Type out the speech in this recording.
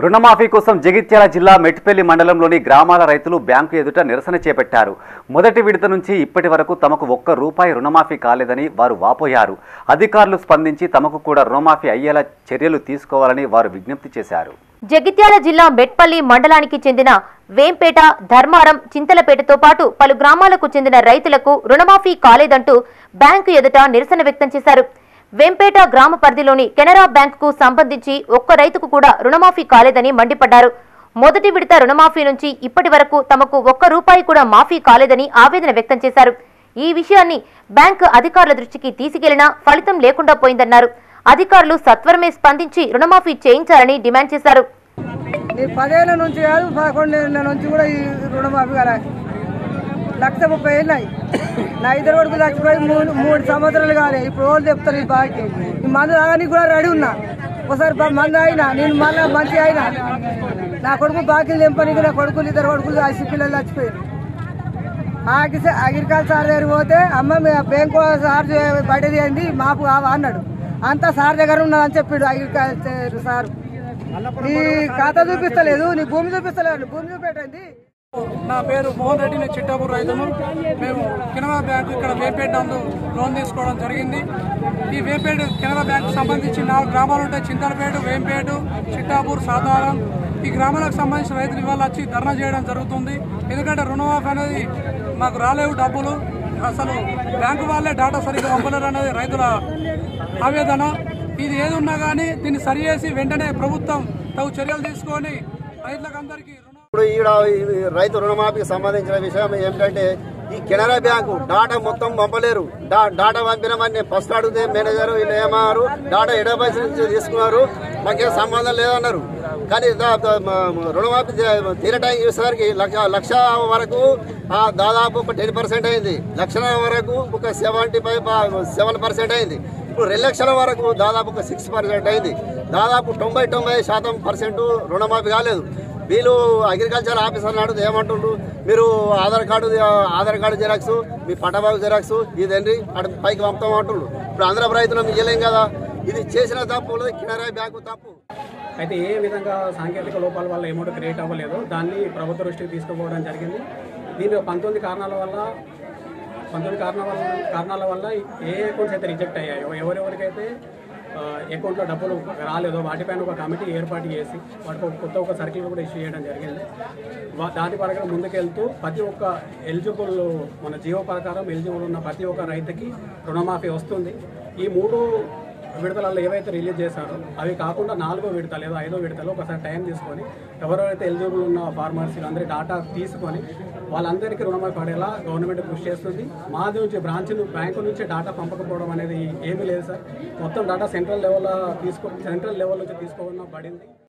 రుణమాఫీ కోసం జగిత్యాల జిల్లా మెట్పల్లి మండలంలోని గ్రామాల రైతులు బ్యాంకు ఎదుట నిరసన చేపట్టారు. మొదటి విడత నుంచి ఇప్పటి వరకు తమకు ₹1 రుణమాఫీ కాలేదని వారు వాపోయారు. అధికారులు స్పందించి తమకు కూడా రుణమాఫీ అయ్యేలా చర్యలు తీసుకోవాలని వారు విజ్ఞప్తి చేశారు. జగిత్యాల జిల్లా మెట్పల్లి మండలానికి చెందిన వేంపేట, ధర్మారం, చింతలపేటతో పాటు పలు గ్రామాలకు చెందిన రైతులకు రుణమాఫీ కాలేదంటూ బ్యాంకు ఎదుట నిరసన వ్యక్తం చేశారు. వేంపేట గ్రామ పరిధిలోని కెనరా బ్యాంకుకు సంబంధించి ఒక్క రైతుకు కూడా రుణమాఫీ కాలేదని మండిపడ్డారు. మొదటి విడత రుణమాఫీ నుంచి ఇప్పటి వరకు తమకు ₹1 కూడా మాఫీ కాలేదని ఆవేదన వ్యక్తం చేశారు. ఈ విషయాన్ని బ్యాంకు అధికారుల దృష్టికి తీసుకెళ్లినా ఫలితం లేకుండా పోయిందన్నారు. అధికారులు సత్వరమే స్పందించి రుణమాఫీ చేయించాలని డిమాండ్ చేశారు. 10 ఏళ్ల నుంచి కాదు 11 ఏళ్ల నుంచి కూడా ఈ రుణమాఫీ కాలే. 1,30,000 నా ఇద్దరు వరకు చచ్చిపోయి 3 సంవత్సరాలు కాలే. ఇప్పుడు వాళ్ళు చెప్తారు ఈ బాకీ ఈ మందు తాగడానికి కూడా రెడీ ఉన్నా. ఒకసారి మందు అయినా నేను మళ్ళీ మంచి అయినా నా కొడుకు బాకీలు తెంపనికి నా కొడుకులు 2 కొడుకులు 5 పిల్లలు చచ్చిపోయారు. అగ్రికల్చర్ సార్ దగ్గర పోతే అమ్మ బ్యాంకు సార్ బయట తీయండి మాపు కావా అన్నాడు. అంతా సార్ దగ్గర ఉన్నదని చెప్పాడు అగ్రికల్చర్ సార్. నీ ఖాతా చూపిస్తలేదు, నీ భూమి చూపిస్తలేదు, భూమి చూపెట్టండి. నా పేరు మోహన్ రెడ్డి, నేను చిట్టాపూర్ రైతును. మేము కెనరా బ్యాంకు ఇక్కడ వేపేట నందు లోన్ తీసుకోవడం జరిగింది. ఈ వేపేట కెనరా బ్యాంకు సంబంధించి 4 గ్రామాలు ఉంటాయి. చింతలపేట, వేంపేట, చిట్టాపూర్, సాధారం. ఈ గ్రామాలకు సంబంధించిన రైతులు ఇవాళ వచ్చి ధర్నా చేయడం జరుగుతుంది. ఎందుకంటే రుణమాఫీ అనేది మాకు రాలేవు డబ్బులు, అసలు బ్యాంకు వాళ్ళే డాటా సరిగ్గా పంపలేరు అనేది రైతుల ఆవేదన. ఇది ఏది ఉన్నా కానీ దీన్ని సరిచేసి వెంటనే ప్రభుత్వం తగు చర్యలు తీసుకొని రైతులకు అందరికీ ఇప్పుడు ఈడ రైతు రుణమాఫీకి సంబంధించిన విషయం ఏమిటంటే ఈ కెనరా బ్యాంకు డాటా మొత్తం పంపలేరు. డాటా పంపినామని నేను ఫస్ట్ అడిగితే మేనేజర్ వీళ్ళు ఏమన్నారు, డాటా ఎడబైస్ నుంచి తీసుకున్నారు, మాకేం సంబంధం లేదన్నారు. కానీ రుణమాఫీ తీరే టైం చూసేసరికి లక్ష వరకు దాదాపు ఒక 10% అయింది. లక్షల వరకు ఒక 7% అయింది. ఇప్పుడు 2 లక్షల వరకు దాదాపు ఒక 6% అయింది. దాదాపు 90% రుణమాఫీ కాలేదు. వీళ్ళు అగ్రికల్చర్ ఆఫీసర్ నాడు ఏమంటుండ్రు, మీరు ఆధార్ కార్డు జిరాక్స్, మీ పట్టబాబు జిరాక్స్ ఇదండి అటు పైకి పంపుతామంటుండ్రు. ఇప్పుడు అందరం రైతులం ఇయ్యలేం కదా. ఇది చేసిన తప్పు కెనరా బ్యాంకు తప్పు. అయితే ఏ విధంగా సాంకేతిక లోపాల వల్ల అమౌంట్ క్రియేట్ అవ్వలేదు, దాన్ని ప్రభుత్వ దృష్టికి తీసుకుపోవడం జరిగింది. దీని 19 కారణాల వల్ల ఏ అకౌంట్స్ అయితే రిజెక్ట్ అయ్యాయో, ఎవరెవరికైతే అకౌంట్లో డబ్బులు రాలేదో వాటిపైన ఒక కమిటీ ఏర్పాటు చేసి వాటికి ఒక సర్కిల్ కూడా ఇష్యూ చేయడం జరిగింది. దాని పరంగా ముందుకెళ్తూ ప్రతి ఒక్క ఎలిజిబుల్ మన జియో ప్రకారం ఎలిజిబుల్ ఉన్న ప్రతి ఒక్క రైతుకి రుణమాఫీ వస్తుంది. ఈ 3 విడతలలో ఏవైతే రిలీజ్ చేశారో అవి కాకుండా 4వ విడత లేదా 5వ విడతలో ఒకసారి టైం తీసుకొని ఎవరెవరైతే ఎలిజిబుల్ ఉన్న ఫార్మర్స్ అందరి డాటా తీసుకొని వాళ్ళందరికీ రుణమాఫీ పడేలా గవర్నమెంట్ కృషి చేస్తుంది. మాది నుంచి బ్యాంకు నుంచి డాటా పంపకపోవడం అనేది ఏమీ లేదు సార్. మొత్తం డాటా సెంట్రల్ లెవెల్ నుంచి తీసుకోవడం పడింది.